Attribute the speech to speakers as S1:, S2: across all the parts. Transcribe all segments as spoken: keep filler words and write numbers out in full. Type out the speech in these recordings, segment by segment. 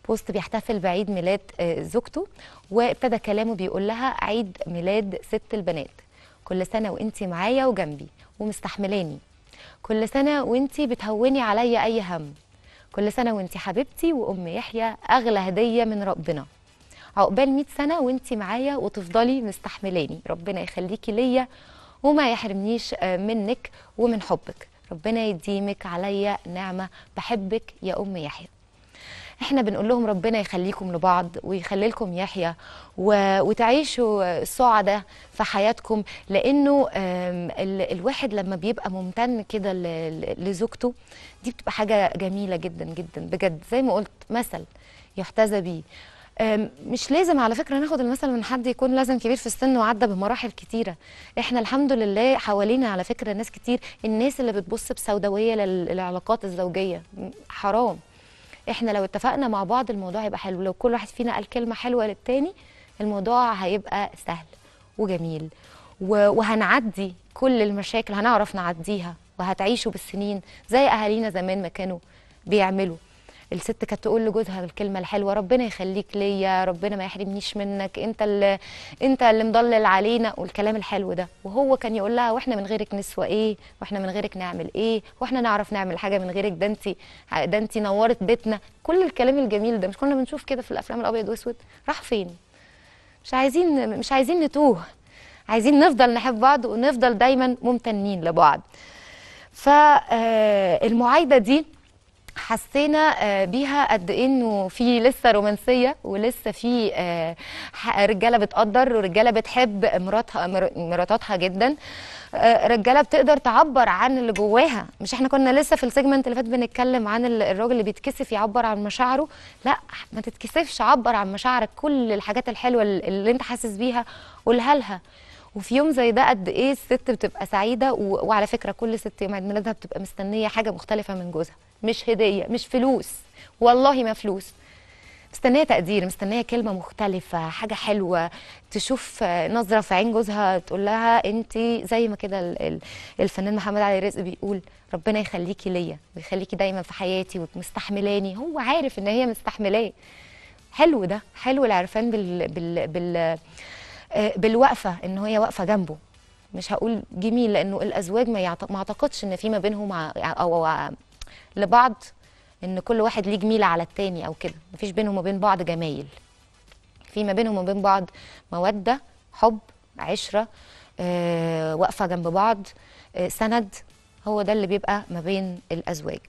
S1: بوست بيحتفل بعيد ميلاد زوجته، وابتدى كلامه بيقول لها: عيد ميلاد ست البنات، كل سنه وانتي معايا وجنبي ومستحملاني، كل سنه وانتي بتهوني عليا اي هم، كل سنه وانتي حبيبتي وام يحيى اغلى هديه من ربنا، عقبال مئة سنه وانتي معايا وتفضلي مستحملاني، ربنا يخليكي ليا وما يحرمنيش منك ومن حبك، ربنا يديمك عليا نعمه، بحبك يا ام يحيى. احنا بنقول لهم ربنا يخليكم لبعض ويخلي لكم يحيى و... وتعيشوا السعداء في حياتكم، لانه ال... الواحد لما بيبقى ممتن كده ل... لزوجته دي بتبقى حاجه جميله جدا جدا بجد، زي ما قلت مثل يحتذى بيه. مش لازم على فكره ناخد المثل من حد يكون لازم كبير في السن وعدى بمراحل كتيره، احنا الحمد لله حوالينا على فكره ناس كتير، الناس اللي بتبص بسوداويه للعلاقات الزوجيه حرام. احنا لو اتفقنا مع بعض الموضوع هيبقى حلو، لو كل واحد فينا قال كلمه حلوه للتاني الموضوع هيبقى سهل وجميل، وهنعدي كل المشاكل، هنعرف نعديها وهتعيشوا بالسنين زي اهالينا زمان ما كانوا بيعملوا. الست كانت تقول لجوزها الكلمه الحلوه: ربنا يخليك ليا، ربنا ما يحرمنيش منك، انت اللي انت اللي مضلل علينا، والكلام الحلو ده. وهو كان يقول لها: واحنا من غيرك نسوى ايه، واحنا من غيرك نعمل ايه، واحنا نعرف نعمل حاجه من غيرك، ده انت ده انت نورت بيتنا. كل الكلام الجميل ده مش كنا بنشوف كده في الافلام الابيض واسود؟ راح فين؟ مش عايزين مش عايزين نتوه، عايزين نفضل نحب بعض ونفضل دايما ممتنين لبعض. فالمعايده دي حسينا بيها قد ايه انه في لسه رومانسيه، ولسه في رجاله بتقدر ورجاله بتحب مراتها مراتاتها جدا، رجاله بتقدر تعبر عن اللي جواها. مش احنا كنا لسه في السيجمنت اللي فات بنتكلم عن الراجل اللي بيتكسف يعبر عن مشاعره؟ لا، ما تتكسفش، عبر عن مشاعرك، كل الحاجات الحلوه اللي انت حاسس بيها قولها لها. وفي يوم زي ده قد ايه الست بتبقى سعيده، وعلى فكره كل ست يوم عيد ميلادها بتبقى مستنيه حاجه مختلفه من جوزها، مش هديه، مش فلوس، والله ما فلوس، مستنيه تقدير، مستنيه كلمه مختلفه، حاجه حلوه، تشوف نظره في عين جوزها تقول لها انت زي ما كده الفنان محمد علي رزق بيقول: ربنا يخليكي ليا ويخليكي دايما في حياتي ومستحملاني. هو عارف ان هي مستحملاه. حلو ده، حلو العرفان بال بال بال بالوقفه، ان هي واقفه جنبه. مش هقول جميل لانه الازواج ما, يعت... ما اعتقدش ان في ما بينهم ع... او, أو لبعض ان كل واحد ليه جميله على التاني او كده، مفيش بينهم وبين بعض جمايل، في ما بينهم وبين بعض موده، حب، عشره، آه، واقفه جنب بعض، آه، سند. هو ده اللي بيبقى ما بين الازواج.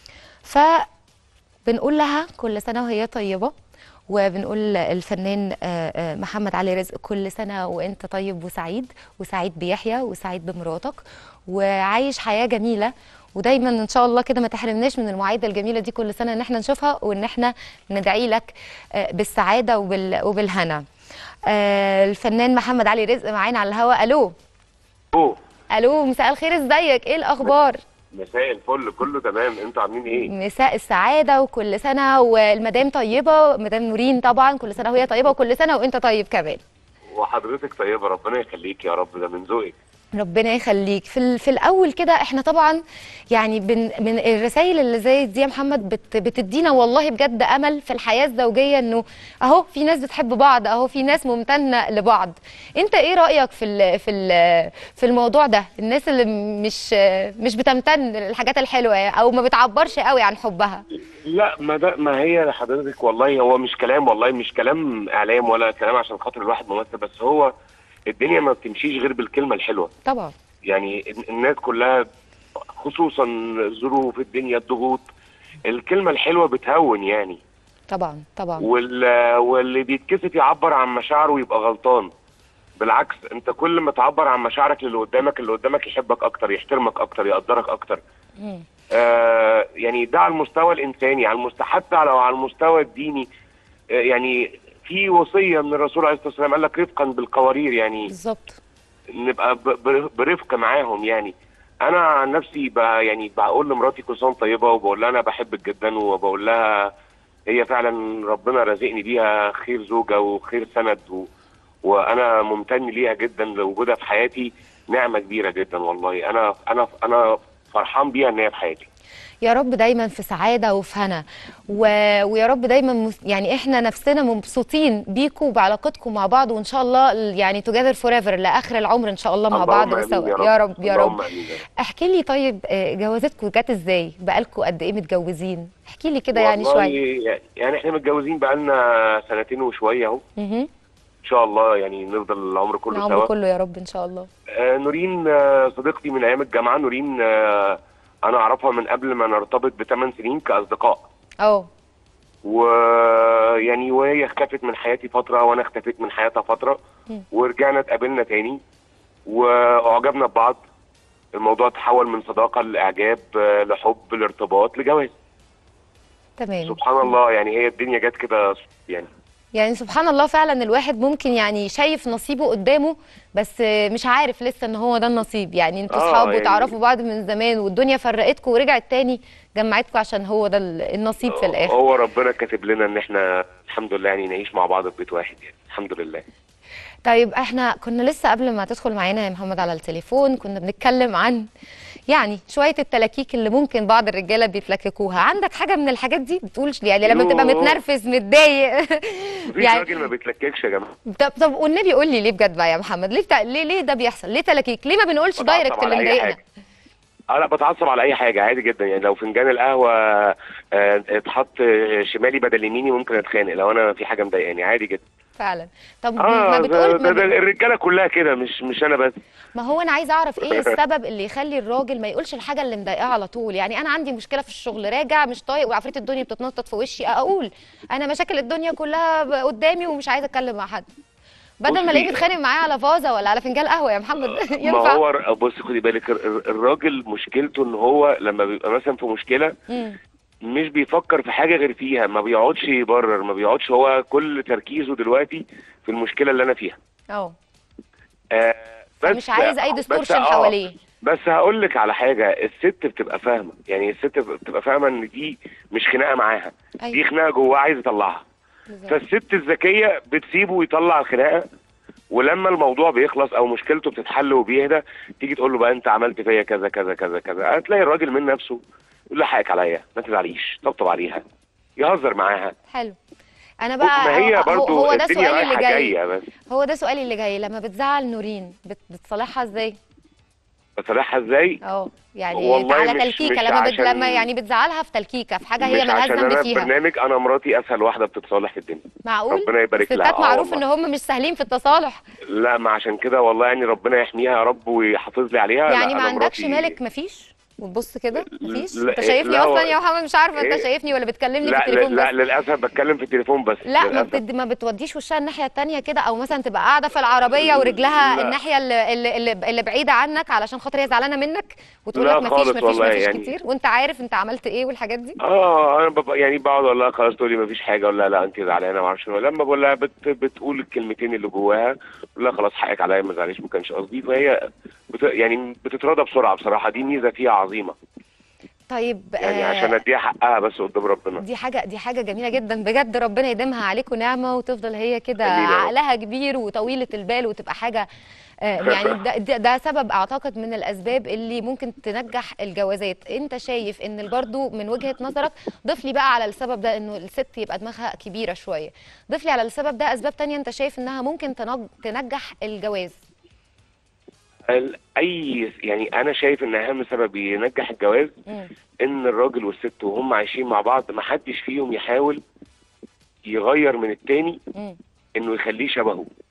S1: فبنقول لها كل سنه وهي طيبه، وبنقول الفنان محمد علي رزق كل سنه وانت طيب وسعيد، وسعيد بيحيى وسعيد بمراتك، وعايش حياه جميله، ودايما ان شاء الله كده ما تحرمناش من المعايده الجميله دي كل سنه ان احنا نشوفها، وان احنا ندعي لك بالسعاده وبال وبالهنا. الفنان محمد علي رزق معانا على الهواء. الو
S2: الو
S1: الو مساء الخير، ازيك؟ ايه الاخبار؟
S2: مساء الفل، كله تمام، انتوا عاملين ايه؟
S1: مساء السعاده، وكل سنه والمدام طيبه، مدام نورين طبعا كل سنه وهي طيبه، وكل سنه وانت طيب كمان.
S2: وحضرتك طيبه، ربنا يخليك يا رب، ده من ذوقك.
S1: ربنا يخليك. في في الاول كده احنا طبعا يعني بن من الرسائل اللي زي دي يا محمد بت بتدينا والله بجد امل في الحياه الزوجيه، انه اهو في ناس بتحب بعض، اهو في ناس ممتنه لبعض. انت ايه رايك في ال في ال في الموضوع ده؟ الناس اللي مش مش بتمتن للحاجات الحلوه او ما بتعبرش قوي عن حبها.
S2: لا، ما ده ما هي حضرتك والله هو مش كلام، والله مش كلام اعلام ولا كلام عشان خاطر الواحد ممثل، بس هو الدنيا ما بتمشيش غير بالكلمه الحلوه.
S1: طبعا.
S2: يعني الناس كلها خصوصا ظروف الدنيا، الضغوط، الكلمه الحلوه بتهون يعني.
S1: طبعا طبعا.
S2: واللي بيتكسف يعبر عن مشاعره يبقى غلطان. بالعكس، انت كل ما تعبر عن مشاعرك للي قدامك، اللي قدامك يحبك اكتر، يحترمك اكتر، يقدرك اكتر.
S1: مم.
S2: آه يعني ده على المستوى الانساني، على المستوى حتى لو على المستوى الديني. آه يعني في وصيه من الرسول عليه الصلاه والسلام، قال لك رفقا بالقوارير، يعني
S1: بالظبط
S2: نبقى برفق معاهم. يعني انا عن نفسي يعني بقول لمراتي كل سنه طيبه، وبقول لها انا بحبك جدا، وبقول لها هي فعلا ربنا رزقني بيها خير زوجه وخير سند، و... وانا ممتن ليها جدا لوجودها في حياتي، نعمه كبيره جدا والله. انا انا انا فرحان بيها ان هي في حياتي.
S1: يا رب دايما في سعاده وفي هنا و... ويا رب دايما مس... يعني احنا نفسنا مبسوطين بيكوا وبعلاقتكم مع بعض، وان شاء الله يعني together forever لاخر العمر ان شاء الله مع بعض
S2: اللهم امين
S1: وسوا.
S2: يا رب.
S1: يا رب يا رب.
S2: اللهم امين يا رب.
S1: احكي لي طيب، آه، جوازتكم جت ازاي؟ بقالكم قد ايه متجوزين؟ احكي لي كده يعني
S2: والله
S1: شويه.
S2: يعني احنا متجوزين بقالنا سنتين وشويه اهو.
S1: اها.
S2: ان شاء الله يعني نفضل العمر كله
S1: العمر
S2: سوا.
S1: كله يا رب ان شاء الله.
S2: آه نورين آه صديقتي من ايام الجامعه. نورين آه انا اعرفها من قبل ما نرتبط بثمان سنين كاصدقاء.
S1: اه.
S2: ويعني وهي اختفت من حياتي فتره وانا اختفيت من حياتها فتره،
S1: مم.
S2: ورجعنا اتقابلنا تاني واعجبنا ببعض. الموضوع تحول من صداقه لاعجاب، آه لحب لارتباط لجواز.
S1: تمام.
S2: سبحان الله، يعني هي الدنيا جت كده يعني.
S1: يعني سبحان الله فعلا الواحد ممكن يعني شايف نصيبه قدامه، بس مش عارف لسه ان هو ده النصيب. يعني انتوا
S2: آه
S1: اصحاب
S2: يعني
S1: وتعرفوا بعض من زمان، والدنيا فرقتكم ورجعت تاني جمعتكم عشان هو ده النصيب في الاخر.
S2: هو ربنا كاتب لنا ان احنا الحمد لله يعني نعيش مع بعض في بيت واحد، يعني الحمد لله.
S1: طيب احنا كنا لسه قبل ما تدخل معانا يا محمد على التليفون كنا بنتكلم عن يعني شويه التلاكيك اللي ممكن بعض الرجاله بيتلككوها. عندك حاجه من الحاجات دي؟ بتقولش يعني لما بتبقى متنرفز متضايق؟
S2: مفيش
S1: يعني
S2: راجل ما بيتلككش يا جماعه.
S1: طب طب والنبي قول لي ليه بجد بقى يا محمد؟ ليه بتا... ليه ليه ده بيحصل؟ ليه تلاكيك؟ ليه ما بنقولش دايركت اللي مضايقنا؟
S2: اه لا بتعصب على اي حاجه عادي جدا. يعني لو فنجان القهوه آه، اتحط شمالي بدل يميني ممكن اتخانق لو انا في حاجه مضايقاني عادي جدا.
S1: فعلا. طب
S2: اه
S1: ما بتقول
S2: ده,
S1: ما
S2: ده
S1: ب...
S2: الرجاله كلها كده، مش مش انا بس.
S1: ما هو انا عايزه اعرف ايه السبب اللي يخلي الراجل ما يقولش الحاجه اللي مضايقاه على طول؟ يعني انا عندي مشكله في الشغل، راجع مش طايق وعفريت الدنيا بتتنطط في وشي، اقول انا مشاكل الدنيا كلها قدامي ومش عايزه اتكلم مع حد، بدل ما الاقيه بيتخانق معايا على فازه ولا على فنجان قهوه يا محمد.
S2: ما هو بص خدي بالك، الراجل مشكلته ان هو لما بيبقى مثلا في مشكله مم. مش بيفكر في حاجه غير فيها، ما بيقعدش يبرر، ما بيقعدش، هو كل تركيزه دلوقتي في المشكله اللي انا فيها.
S1: اه
S2: آه بس
S1: مش عايز اي ديستورشن حواليه.
S2: بس هقول لك على حاجه، الست بتبقى فاهمه، يعني الست بتبقى فاهمه ان دي مش خناقه معاها. أيوة. دي خناقه جواه عايز يطلعها. فالست الذكيه بتسيبه يطلع الخناقه، ولما الموضوع بيخلص او مشكلته بتتحل وبيهدى تيجي تقول له بقى انت عملت فيا كذا كذا كذا كذا، هتلاقي الراجل من نفسه يقول لها حقك عليا، ما تزعليش، طبطب عليها، يهزر معاها.
S1: حلو. انا بقى
S2: ما هي برضو
S1: هو ده سؤالي اللي جاي.
S2: بس.
S1: هو ده سؤالي اللي جاي، لما بتزعل نورين بت... بتصالحها ازاي؟
S2: بصراحه ازاي؟
S1: اه يعني على تلكيكه، لما بت... لما يعني بتزعلها في تلكيكه في حاجه هي مالهاش ذنب فيها.
S2: برنامج انا مراتي اسهل واحده بتصالح في الدنيا.
S1: معقول؟
S2: ربنا يبارك لها.
S1: الستات معروف ان هم مش سهلين في التصالح.
S2: لا ما عشان كده والله يعني ربنا يحميها يا رب ويحافظ لي عليها.
S1: يعني ما عندكش
S2: مراتي...
S1: مالك مفيش؟ وتبص كده مفيش؟ انت شايفني اصلا يا محمد؟ مش عارفه انت شايفني ولا بتكلمني في التليفون بس؟
S2: لا للاسف بتكلم في التليفون بس.
S1: لا ما, بتد... ما بتوديش وشها الناحيه الثانيه كده، او مثلا تبقى قاعده في العربيه ورجلها لا. الناحيه اللي, اللي, اللي بعيده عنك علشان خاطر هي زعلانه منك وتقول لك مفيش مفيش مفيش يعني. كتير وانت عارف انت عملت ايه والحاجات دي؟
S2: اه انا ببقى يعني بقعد اقول لها خلاص، تقول لي مفيش حاجه، ولا لا انت زعلانه ما اعرفش. لما بقول لها بت... بتقول الكلمتين اللي جواها بقول لها خلاص حقك عليا ما تزعليش ما كانش قصدي، فهي بت... يعني بتتراضى بسرعه بصراحه. دي ميزه فيها عظيمه.
S1: طيب
S2: يعني آه عشان اديها حقها بس قدام ربنا.
S1: دي حاجه دي حاجه جميله جدا بجد، ربنا يديمها عليكم نعمه وتفضل هي كده عقلها كبير وطويله البال وتبقى حاجه آه يعني ده, ده, ده سبب اعتقد من الاسباب اللي ممكن تنجح الجوازات. انت شايف ان برضو من وجهه نظرك، ضيف لي بقى على السبب ده انه الست يبقى دماغها كبيره شويه، ضيف لي على السبب ده اسباب تانية انت شايف انها ممكن تنجح الجواز.
S2: اي يعني انا شايف ان اهم سبب ينجح الجواز م. ان الراجل والست وهم عايشين مع بعض ما حدش فيهم يحاول يغير من التاني م. انه يخليه شبهه.